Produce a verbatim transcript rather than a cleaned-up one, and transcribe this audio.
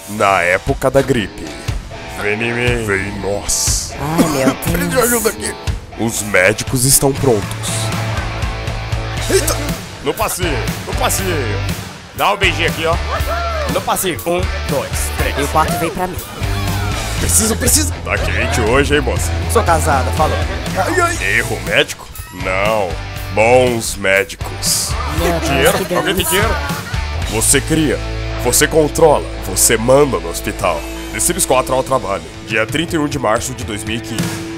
na época da gripe. Vem em mim. Vem nós. Ai, meu Deus. Me ajuda aqui. Os médicos estão prontos. Eita! No passeio, no passeio. Dá um beijinho aqui, ó. No passeio. Um, dois, três. E o quarto veio pra mim. Preciso, preciso. Tá quente hoje, hein, moça? Sou casada, falou. Ai, ai. Erro médico? Não. Bons médicos. Meu Deus, Dinheiro? que Alguém tem delícia. dinheiro? Você cria, você controla, você manda no hospital. The Sims quatro ao trabalho, dia trinta e um de março de dois mil e quinze.